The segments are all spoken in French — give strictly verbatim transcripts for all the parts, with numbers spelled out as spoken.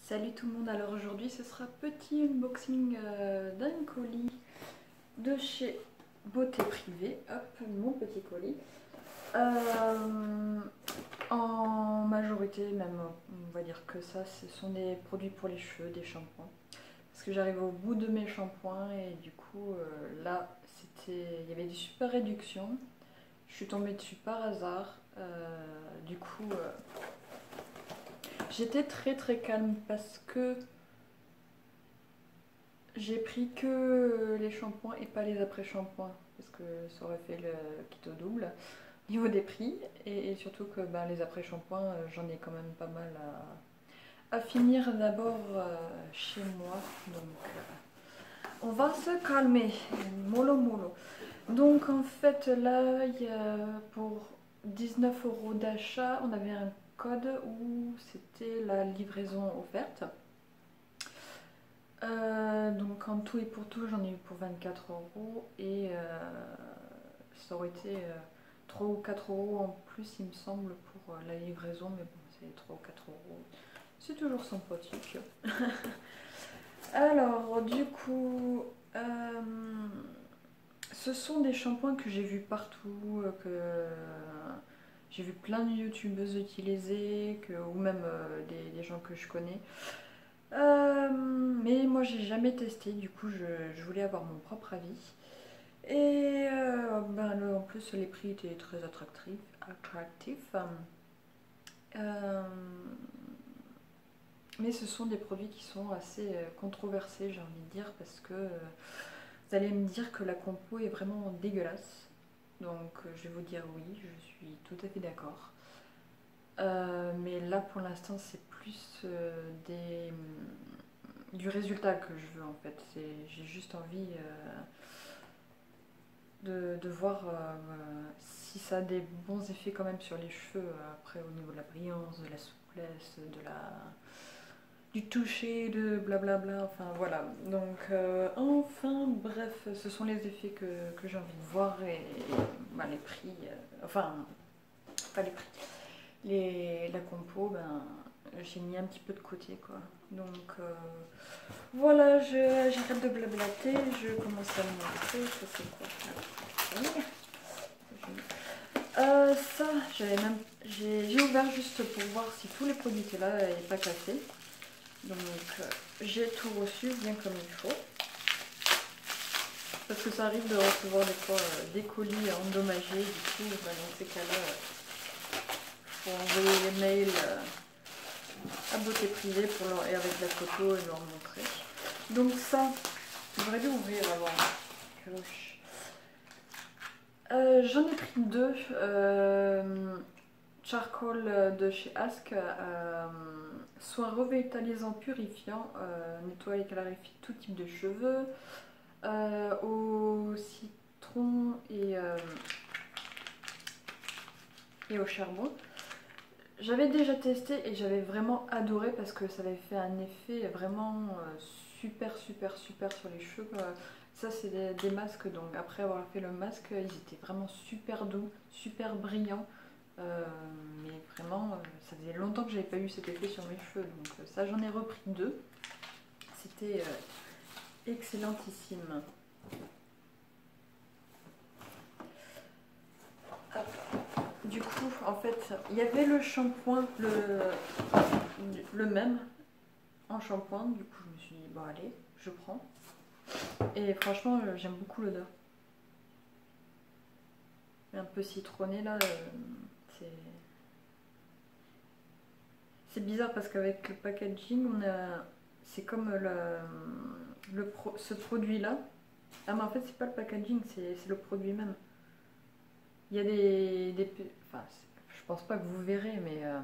Salut tout le monde, alors aujourd'hui ce sera petit unboxing euh, d'un colis de chez Beauté Privée. Hop, mon petit colis. Euh, en majorité, même on va dire que ça, ce sont des produits pour les cheveux, des shampoings. Parce que j'arrive au bout de mes shampoings et du coup euh, là, c'était, il y avait des super réductions. Je suis tombée dessus par hasard. Euh, du coup... Euh, J'étais très très calme parce que j'ai pris que les shampoings et pas les après-shampoings parce que ça aurait fait le kit au double au niveau des prix et, et surtout que ben, les après-shampoings j'en ai quand même pas mal à, à finir d'abord euh, chez moi, donc euh, on va se calmer, mollo mollo. Donc en fait là il y a pour dix-neuf euros d'achat on avait un code où c'était la livraison offerte. Euh, donc en tout et pour tout j'en ai eu pour vingt-quatre euros et euh, ça aurait été euh, trois ou quatre euros en plus il me semble pour euh, la livraison, mais bon c'est trois ou quatre euros, c'est toujours sympathique. Alors du coup euh, ce sont des shampoings que j'ai vus partout, euh, que j'ai vu plein de youtubeuses utiliser, que, ou même euh, des, des gens que je connais. Euh, mais moi j'ai jamais testé, du coup je, je voulais avoir mon propre avis. Et euh, ben, le, en plus les prix étaient très attractifs. attractifs. Euh, mais ce sont des produits qui sont assez controversés, j'ai envie de dire, parce que euh, vous allez me dire que la compo est vraiment dégueulasse. Donc je vais vous dire oui, je suis tout à fait d'accord. Euh, mais là pour l'instant c'est plus euh, des, du résultat que je veux en fait. J'ai juste envie euh, de, de voir euh, si ça a des bons effets quand même sur les cheveux. Après au niveau de la brillance, de la souplesse, de la, du toucher, de blablabla, enfin voilà. Donc euh, enfin bref, ce sont les effets que, que j'ai envie de voir et, et bah, les prix, euh, enfin pas les prix. Les, la compo, ben, j'ai mis un petit peu de côté quoi. Donc euh, voilà, j'arrête de blablater, je commence à me montrer. Ça c'est quoi? euh, Ça, j'avais même, j'ai ouvert juste pour voir si tous les produits étaient là et pas cassés. Donc euh, j'ai tout reçu bien comme il faut. Parce que ça arrive de recevoir des fois euh, des colis endommagés. Du coup, ben, dans ces cas-là, il faut envoyer les mails euh, à Beauté Privée pour leur, et avec la photo et leur montrer. Donc ça, j'aurais dû ouvrir avant. Euh, J'en ai pris deux. Euh, charcoal de chez Ask, euh, soin revitalisant purifiant, euh, nettoie et clarifie tout type de cheveux, euh, au citron et, euh, et au charbon. J'avais déjà testé et j'avais vraiment adoré parce que ça avait fait un effet vraiment euh, super super super sur les cheveux. Ça c'est des, des masques, donc après avoir fait le masque, ils étaient vraiment super doux, super brillants. Euh, mais vraiment, euh, ça faisait longtemps que j'avais pas eu cet effet sur mes cheveux, donc euh, ça j'en ai repris deux. C'était euh, excellentissime. Du coup, en fait, il y avait le shampoing, le, le même en shampoing. Du coup, je me suis dit, bon allez, je prends. Et franchement, euh, j'aime beaucoup l'odeur. Un peu citronné là, euh, c'est... C'est bizarre parce qu'avec le packaging, on a... c'est comme le, le pro... ce produit là. Ah mais en fait c'est pas le packaging, c'est le produit même. Il y a des... des... Enfin, je pense pas que vous verrez, mais... Euh...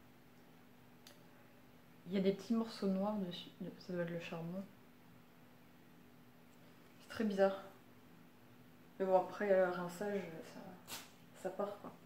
il y a des petits morceaux noirs dessus. Ça doit être le charbon. C'est très bizarre. Mais bon, après le rinçage, ça, ça part quoi.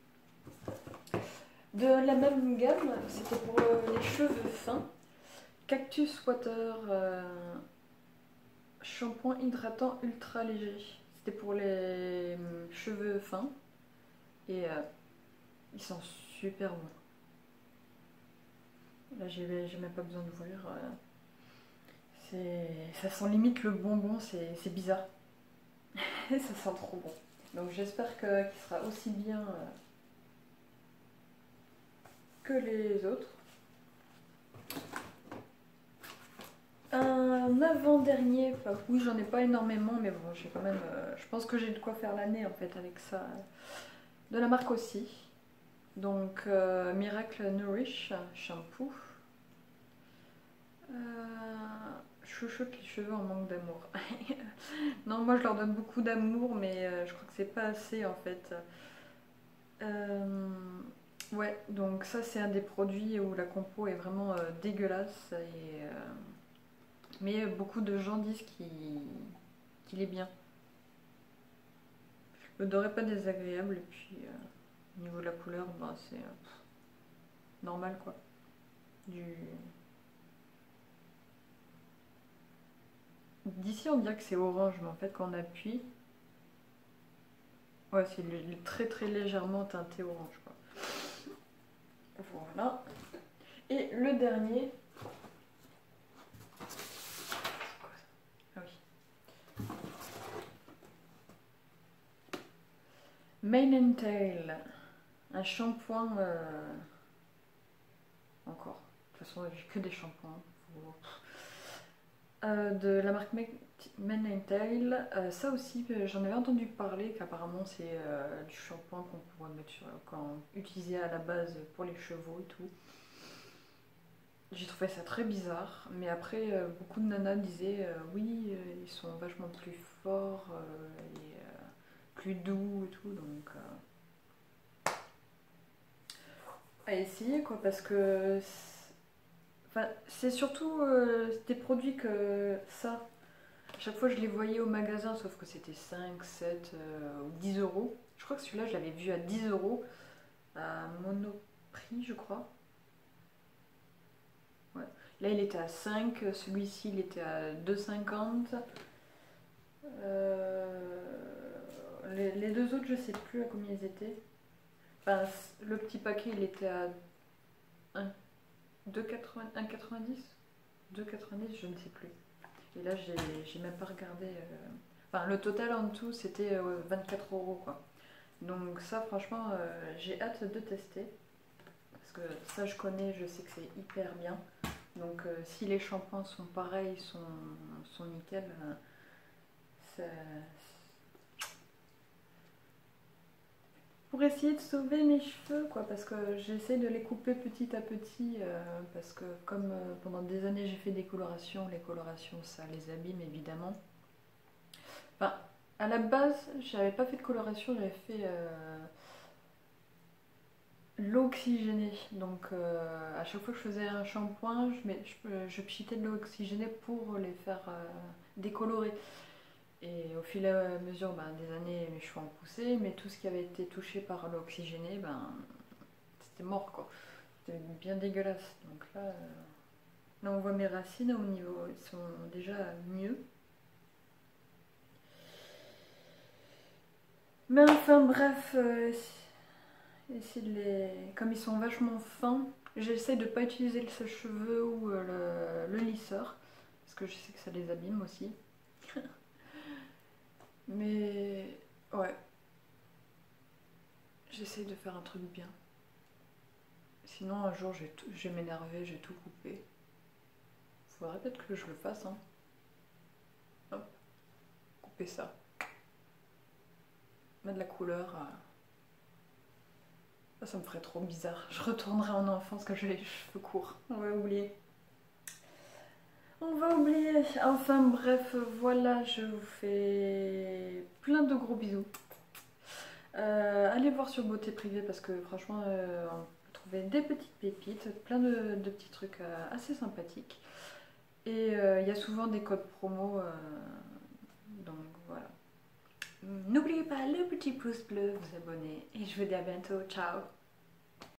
De la même gamme, c'était pour les cheveux fins. Cactus Water euh, shampoing hydratant ultra léger. C'était pour les cheveux fins. Et euh, ils sont super bons. Là, j'ai même pas besoin d'ouvrir. Euh, ça sent limite le bonbon, c'est bizarre. Ça sent trop bon. Donc j'espère qu'il sera aussi bien euh, que les autres. Un avant-dernier, enfin, oui j'en ai pas énormément, mais bon j'ai quand même, euh, je pense que j'ai de quoi faire l'année en fait avec ça. De la marque aussi. Donc euh, Miracle Nourish shampoo. Euh, chouchoute les cheveux en manque d'amour. Non, moi je leur donne beaucoup d'amour, mais euh, je crois que c'est pas assez en fait. Euh, ouais, donc ça c'est un des produits où la compo est vraiment euh, dégueulasse. Et, euh, mais beaucoup de gens disent qu'il qu'il est bien. L'odeur est pas désagréable, et puis euh, au niveau de la couleur, bah, c'est euh, normal quoi. Du... D'ici on dirait que c'est orange, mais en fait quand on appuie, ouais, c'est très très légèrement teinté orange quoi. Voilà. Et le dernier. Ah oui. Mane and Tail. Un shampoing. Euh... Encore. De toute façon, j'ai que des shampoings. Euh, de la marque Mane and Tail. Euh, ça aussi, j'en avais entendu parler qu'apparemment c'est euh, du shampoing qu'on pourrait mettre sur, quand utiliser à la base pour les chevaux et tout. J'ai trouvé ça très bizarre, mais après euh, beaucoup de nanas disaient euh, oui, euh, ils sont vachement plus forts euh, et euh, plus doux et tout, donc euh, à essayer quoi, parce que enfin, c'est surtout euh, des produits que ça. À chaque fois je les voyais au magasin, sauf que c'était cinq, sept euh, ou dix euros. Je crois que celui-là je l'avais vu à dix euros à Monoprix, je crois. Ouais. Là il était à cinq, celui-ci il était à deux cinquante. Euh, les, les deux autres je sais plus à combien ils étaient. Enfin, le petit paquet il était à deux quatre-vingt-dix, deux quatre-vingt-dix, je ne sais plus. Et là j'ai même pas regardé. Euh... Enfin le total en tout c'était euh, vingt-quatre euros quoi. Donc ça franchement euh, j'ai hâte de tester. Parce que ça je connais, je sais que c'est hyper bien. Donc euh, si les shampoings sont pareils, sont, sont nickel, euh, ça, pour essayer de sauver mes cheveux quoi, parce que j'essaie de les couper petit à petit euh, parce que comme euh, pendant des années j'ai fait des colorations, les colorations ça les abîme évidemment. Enfin à la base j'avais pas fait de coloration, j'avais fait euh, l'eau oxygénée, donc euh, à chaque fois que je faisais un shampoing je, mets, je, je pchitais de l'eau oxygénée pour les faire euh, décolorer. Et au fil et à mesure ben, des années, mes cheveux ont poussé, mais tout ce qui avait été touché par l'oxygéné, ben, c'était mort quoi. C'était bien dégueulasse. Donc là, euh, là, on voit mes racines au niveau, ils sont déjà mieux. Mais enfin bref, euh, essayer de les... comme ils sont vachement fins, j'essaie de ne pas utiliser le sèche-cheveux ou euh, le, le lisseur, parce que je sais que ça les abîme aussi. Mais ouais, j'essaie de faire un truc bien. Sinon un jour je vais m'énerver, j'ai tout coupé. Faudrait peut-être que je le fasse. Hein. Hop, couper ça. Mettre de la couleur. Ça, ça me ferait trop bizarre. Je retournerai en enfance quand j'ai les cheveux courts. On va oublier. On va oublier. Enfin bref, voilà, je vous fais plein de gros bisous. Euh, allez voir sur Beauté Privée parce que franchement, euh, on peut trouver des petites pépites, plein de, de petits trucs euh, assez sympathiques. Et il euh, y a souvent des codes promo. Euh, donc voilà. N'oubliez pas le petit pouce bleu, vous abonner. Et je vous dis à bientôt. Ciao!